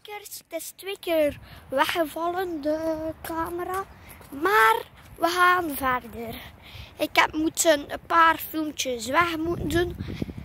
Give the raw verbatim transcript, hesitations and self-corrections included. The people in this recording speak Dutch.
kijkers, het is twee keer weggevallen, de camera. Maar we gaan verder. Ik heb moeten een paar filmpjes weg moeten doen.